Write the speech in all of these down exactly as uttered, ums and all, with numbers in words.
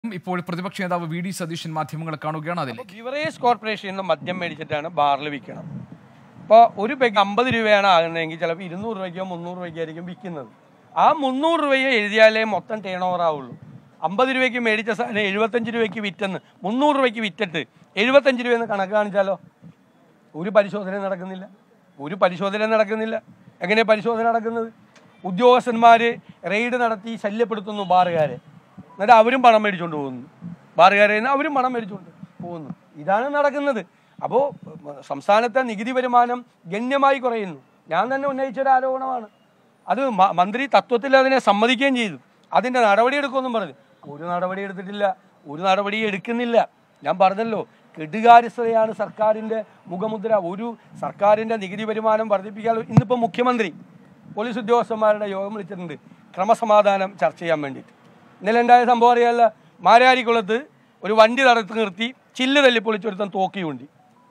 ഇപ്പോൾ പ്രതിപക്ഷ നേതാവ് വി ഡി സതീശൻ മാധ്യമങ്ങളെ കാണുകയാണ്. അതിൽ ബിവറേജ് കോർപ്പറേഷനിൽ നിന്ന് മദ്യം മേടിച്ചിട്ടാണ് ബാറിൽ വിൽക്കണം. ഇപ്പോൾ ഒരു പെഗ് അമ്പത് രൂപയാണ് ആകുന്നതെങ്കിൽ ചിലപ്പോൾ ഇരുന്നൂറ് രൂപയ്ക്കോ മുന്നൂറ് രൂപയ്ക്കായിരിക്കും വിൽക്കുന്നത്. ആ മുന്നൂറ് രൂപയോ എഴുതിയാലേ മൊത്തം ടേൺ ഓവർ ആവുള്ളൂ. അമ്പത് രൂപയ്ക്ക് മേടിച്ച സാധനം എഴുപത്തഞ്ച് രൂപയ്ക്ക് വിറ്റെന്ന് മുന്നൂറ് രൂപയ്ക്ക് വിറ്റിട്ട് എഴുപത്തഞ്ച് രൂപയെന്ന് കണക്ക് കാണിച്ചാലോ ഒരു പരിശോധന നടക്കുന്നില്ല. ഒരു പരിശോധന നടക്കുന്നില്ല. എങ്ങനെ പരിശോധന നടക്കുന്നത്? ഉദ്യോഗസ്ഥന്മാർ റെയ്ഡ് നടത്തി ശല്യപ്പെടുത്തുന്നു ബാറുകാരെ, എന്നിട്ട് അവരും പണം മേടിച്ചുകൊണ്ട് പോകുന്നു. ബാറുകാരെ അവരും പണം മേടിച്ചുകൊണ്ട് പോകുന്നു. ഇതാണ് നടക്കുന്നത്. അപ്പോൾ സംസ്ഥാനത്തെ നികുതി വരുമാനം ഗണ്യമായി കുറയുന്നു. ഞാൻ തന്നെ ഉന്നയിച്ചൊരു ആരോപണമാണ്. അത് മന്ത്രി തത്വത്തിൽ അതിനെ സമ്മതിക്കുകയും ചെയ്തു. അതിൻ്റെ നടപടി എടുക്കുമെന്നും പറഞ്ഞു. ഒരു നടപടി എടുത്തിട്ടില്ല, ഒരു നടപടി എടുക്കുന്നില്ല. ഞാൻ പറഞ്ഞല്ലോ, കെടുകാര്യസ്ഥതയാണ് സർക്കാരിൻ്റെ മുഖമുദ്ര. ഒരു സർക്കാരിൻ്റെ നികുതി വരുമാനം വർദ്ധിപ്പിക്കാൻ ഇന്നിപ്പോൾ മുഖ്യമന്ത്രി പോലീസ് ഉദ്യോഗസ്ഥന്മാരുടെ യോഗം വിളിച്ചിട്ടുണ്ട് ക്രമസമാധാനം ചർച്ച ചെയ്യാൻ വേണ്ടിയിട്ട്. ഇന്നലെ ഉണ്ടായ സംഭവം അറിയാമല്ല, മാരാരിക്കുളത്ത് ഒരു വണ്ടി തടത്ത് നിർത്തി ചില്ല് തല്ലി പൊളിച്ചൊരുത്തൻ തോക്കിയുണ്ടി.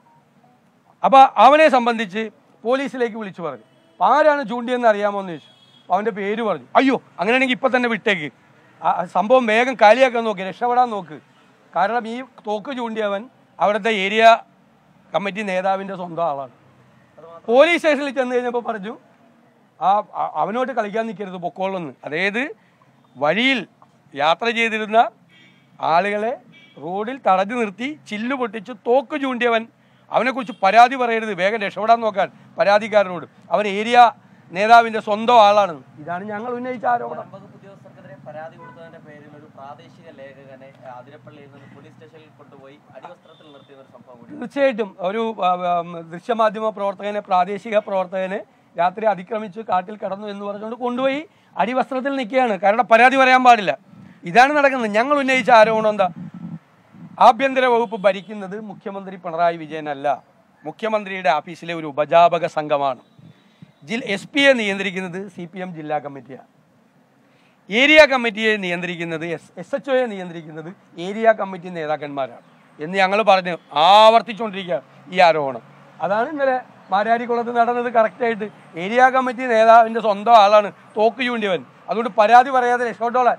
അപ്പോൾ അവനെ സംബന്ധിച്ച് പോലീസിലേക്ക് വിളിച്ചു പറഞ്ഞു. അപ്പോൾ ആരാണ് ചൂണ്ടിയെന്ന് അറിയാമോ എന്ന് ചോദിച്ചു. അപ്പോൾ അവൻ്റെ പേര് പറഞ്ഞു. അയ്യോ, അങ്ങനെയാണെങ്കിൽ ഇപ്പം തന്നെ വിട്ടേക്ക്, ആ സംഭവം വേഗം കാലിയാക്കാൻ നോക്ക്, രക്ഷപ്പെടാൻ നോക്ക്. കാരണം ഈ തോക്ക് ചൂണ്ടിയവൻ അവിടുത്തെ ഏരിയ കമ്മിറ്റി നേതാവിൻ്റെ സ്വന്തം ആളാണ്. പോലീസ് സ്റ്റേഷനിൽ ചെന്ന് കഴിഞ്ഞപ്പോൾ പറഞ്ഞു, ആ അവനോട്ട് കളിക്കാൻ നിൽക്കരുത്, പൊക്കോളെന്ന്. അതായത് വഴിയിൽ യാത്ര ചെയ്തിരുന്ന ആളുകളെ റോഡിൽ തടഞ്ഞു നിർത്തി ചില്ല് പൊട്ടിച്ച് തോക്ക് ചൂണ്ടിയവൻ, അവനെക്കുറിച്ച് പരാതി പറയരുത്, വേഗം രക്ഷപ്പെടാൻ നോക്കാൻ പരാതിക്കാരനോട്. അവൻ ഏരിയ നേതാവിൻ്റെ സ്വന്തം ആളാണ്. ഇതാണ് ഞങ്ങൾ ഉന്നയിച്ച ആരോപണം. പരാതി കൊടുത്തതിന്റെ പേരിൽ ഒരു പ്രാദേശിക ലേഖകനെ അതിരപ്പള്ളിയിൽ നിന്ന് പോലീസ് സ്റ്റേഷനിൽ കൊണ്ടുപോയി അടിവസ്ത്രത്തിൽ നിർത്തിയ ഒരു സംഭവം കൂടി. തീർച്ചയായിട്ടും ഒരു ദൃശ്യമാധ്യമ പ്രവർത്തകനെ, പ്രാദേശിക പ്രവർത്തകനെ രാത്രി അതിക്രമിച്ച് കാട്ടിൽ കടന്നു എന്ന് പറഞ്ഞുകൊണ്ട് കൊണ്ടുപോയി അടിവസ്ത്രത്തിൽ നിൽക്കുകയാണ്. കാരണം പരാതി പറയാൻ പാടില്ല. ഇതാണ് നടക്കുന്നത്. ഞങ്ങൾ ഉന്നയിച്ച ആരോപണം എന്താ? ആഭ്യന്തര വകുപ്പ് ഭരിക്കുന്നത് മുഖ്യമന്ത്രി പിണറായി വിജയനല്ല, മുഖ്യമന്ത്രിയുടെ ഓഫീസിലെ ഒരു ഉപജാപക സംഘമാണ്. ജിൽ എസ് പിയെ നിയന്ത്രിക്കുന്നത് സി പി എം ജില്ലാ കമ്മിറ്റിയാണ്. ഏരിയ കമ്മിറ്റിയെ നിയന്ത്രിക്കുന്നത് എസ് എസ് എച്ച് ഒയെ നിയന്ത്രിക്കുന്നത് ഏരിയ കമ്മിറ്റി നേതാക്കന്മാരാണ് എന്ന് ഞങ്ങൾ പറഞ്ഞ് ആവർത്തിച്ചുകൊണ്ടിരിക്കുക ഈ ആരോപണം. അതാണ് ഇന്നലെ മാരാരിക്കുളത്ത് നടന്നത്. കറക്റ്റായിട്ട് ഏരിയ കമ്മിറ്റി നേതാവിൻ്റെ സ്വന്തം ആളാണ് തോക്ക് ചൂണ്ടിയവൻ. അതുകൊണ്ട് പരാതി പറയാതെ രക്ഷപ്പെട്ടോളാൻ.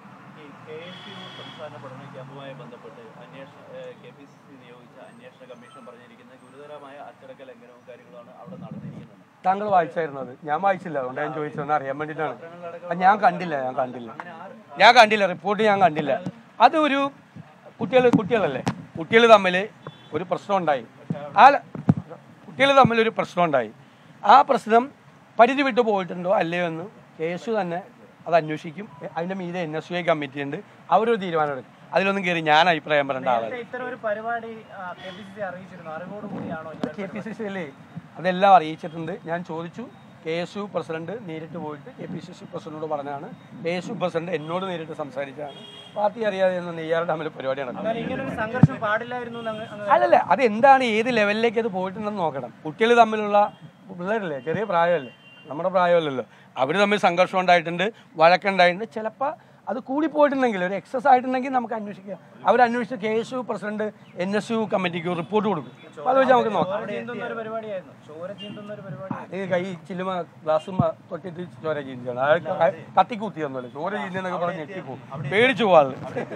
താങ്കൾ വായിച്ചായിരുന്നത്? ഞാൻ വായിച്ചില്ല, അതുകൊണ്ട് ഞാൻ ചോദിച്ചതെന്ന് അറിയാൻ വേണ്ടിയിട്ടാണ്. ഞാൻ കണ്ടില്ല ഞാൻ കണ്ടില്ല ഞാൻ കണ്ടില്ല റിപ്പോർട്ട് ഞാൻ കണ്ടില്ല. അത് ഒരു കുട്ടികൾ കുട്ടികളല്ലേ കുട്ടികൾ തമ്മിൽ ഒരു പ്രശ്നം ഉണ്ടായി. ആ കുട്ടികൾ തമ്മിലൊരു പ്രശ്നം ഉണ്ടായി. ആ പ്രശ്നം പരിധി വിട്ടു പോയിട്ടുണ്ടോ അല്ലയോ എന്ന് കേസ് തന്നെ അത് അന്വേഷിക്കും. അതിൻ്റെ മീതെ N S U I committee ഉണ്ട്, അവരൊരു തീരുമാനം എടുക്കും. അതിലൊന്നും കയറി ഞാൻ അഭിപ്രായം പറയേണ്ട ആളാണ്. കെ പി സി സിയിലെ അതെല്ലാം അറിയിച്ചിട്ടുണ്ട്. ഞാൻ ചോദിച്ചു, കെ എസ് യു പ്രസിഡന്റ് നേരിട്ട് പോയിട്ട് കെ പി സി സി പ്രസിഡന്റിനോട് പറഞ്ഞാണ്. കെ എസ് യു പ്രസിഡന്റ് എന്നോട് നേരിട്ട് സംസാരിച്ചാണ്. പാർട്ടി അറിയാതെ ഒന്നും നെയ്യാറുടെ തമ്മിൽ പരിപാടി നടക്കുന്നത്. അല്ലല്ല, അത് എന്താണ്, ഏത് ലെവലിലേക്ക് അത് പോയിട്ടുണ്ടെന്ന് നോക്കണം. കുട്ടികൾ തമ്മിലുള്ള പിള്ളേരല്ലേ, ചെറിയ പ്രായമല്ലേ, നമ്മുടെ പ്രായമല്ലല്ലോ. അവർ തമ്മിൽ സംഘർഷം ഉണ്ടായിട്ടുണ്ട്, വഴക്കുണ്ടായിട്ടുണ്ട്. ചിലപ്പോൾ അത് കൂടിപ്പോയിട്ടുണ്ടെങ്കിൽ, ഒരു എക്സസ് ആയിട്ടുണ്ടെങ്കിൽ നമുക്ക് അന്വേഷിക്കാം. അവരന്വേഷിച്ച് K S U president N S U കമ്മിറ്റിക്ക് റിപ്പോർട്ട് കൊടുക്കും. അപ്പോൾ അത് വെച്ച് നമുക്ക് നോക്കാം. അത് കൈ ചില്ലുമ ഗ്ലാസും തൊട്ടിട്ട് ചോര ചീന്തിയാണ്. അയാൾക്ക് കത്തിക്കുത്തി തന്നല്ലോ, ചോര ചീന്തിയെന്നൊക്കെ പറഞ്ഞ് ഞെട്ടിപ്പോവും, പേടിച്ചു പോവാൾ.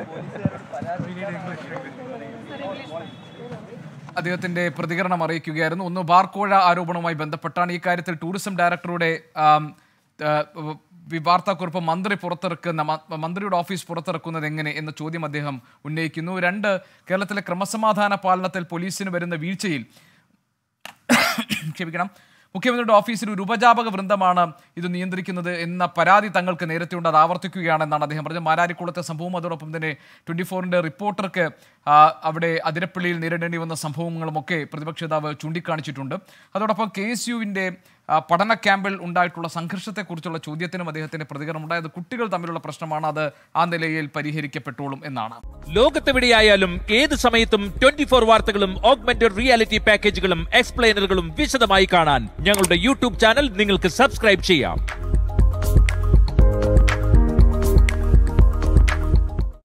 അദ്ദേഹത്തിന്റെ പ്രതികരണം അറിയിക്കുകയായിരുന്നു. ഒന്ന് ബാർക്കോഴ ആരോപണവുമായി ബന്ധപ്പെട്ടാണ്. ഈ കാര്യത്തിൽ ടൂറിസം ഡയറക്ടറുടെ വാർത്താക്കുറിപ്പ് മന്ത്രി പുറത്തിറക്കുന്ന മന്ത്രിയുടെ ഓഫീസ് പുറത്തിറക്കുന്നത് എങ്ങനെ എന്ന ചോദ്യം അദ്ദേഹം ഉന്നയിക്കുന്നു. രണ്ട്, കേരളത്തിലെ ക്രമസമാധാന പാലനത്തിൽ പോലീസിന് വരുന്ന വീഴ്ചയിൽ ക്ഷമിക്കണം മുഖ്യമന്ത്രിയുടെ ഓഫീസിൽ ഒരു ഉപജാപക വൃന്ദമാണ് ഇത് നിയന്ത്രിക്കുന്നത് എന്ന പരാതി തങ്ങൾക്ക് നേരത്തെ ഉണ്ട്, അത് ആവർത്തിക്കുകയാണെന്നാണ് അദ്ദേഹം പറഞ്ഞത്. മാരാരിക്കുളത്തെ സംഭവം, അതോടൊപ്പം തന്നെ ട്വൻറ്റി ഫോറിൻ്റെ റിപ്പോർട്ടർക്ക് അവിടെ അതിരപ്പള്ളിയിൽ നേരിടേണ്ടി വന്ന സംഭവങ്ങളുമൊക്കെ പ്രതിപക്ഷ നേതാവ് ചൂണ്ടിക്കാണിച്ചിട്ടുണ്ട്. അതോടൊപ്പം കെ എസ് യുവിൻ്റെ പഠന ക്യാമ്പിൽ ഉണ്ടായിട്ടുള്ള സംഘർഷത്തെക്കുറിച്ചുള്ള ചോദ്യത്തിനും അദ്ദേഹത്തിന്റെ പ്രതികരണം ഉണ്ടായത് കുട്ടികൾ തമ്മിലുള്ള പ്രശ്നമാണ്, അത് ആ നിലയിൽ പരിഹരിക്കപ്പെട്ടോളും എന്നാണ്. ലോകത്തെവിടെയായാലും ഏത് സമയത്തും ട്വന്റി ഫോർ വാർത്തകളും ഓഗ്മെന്റഡ് റിയാലിറ്റി പാക്കേജുകളും എക്സ്പ്ലെയിനറുകളും വിശദമായി കാണാൻ ഞങ്ങളുടെ യൂട്യൂബ് ചാനൽ നിങ്ങൾക്ക് സബ്സ്ക്രൈബ് ചെയ്യാം.